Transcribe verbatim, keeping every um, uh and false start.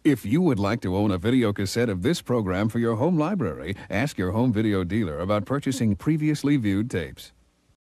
If you would like to own a video cassette of this program for your home library, ask your home video dealer about purchasing previously viewed tapes.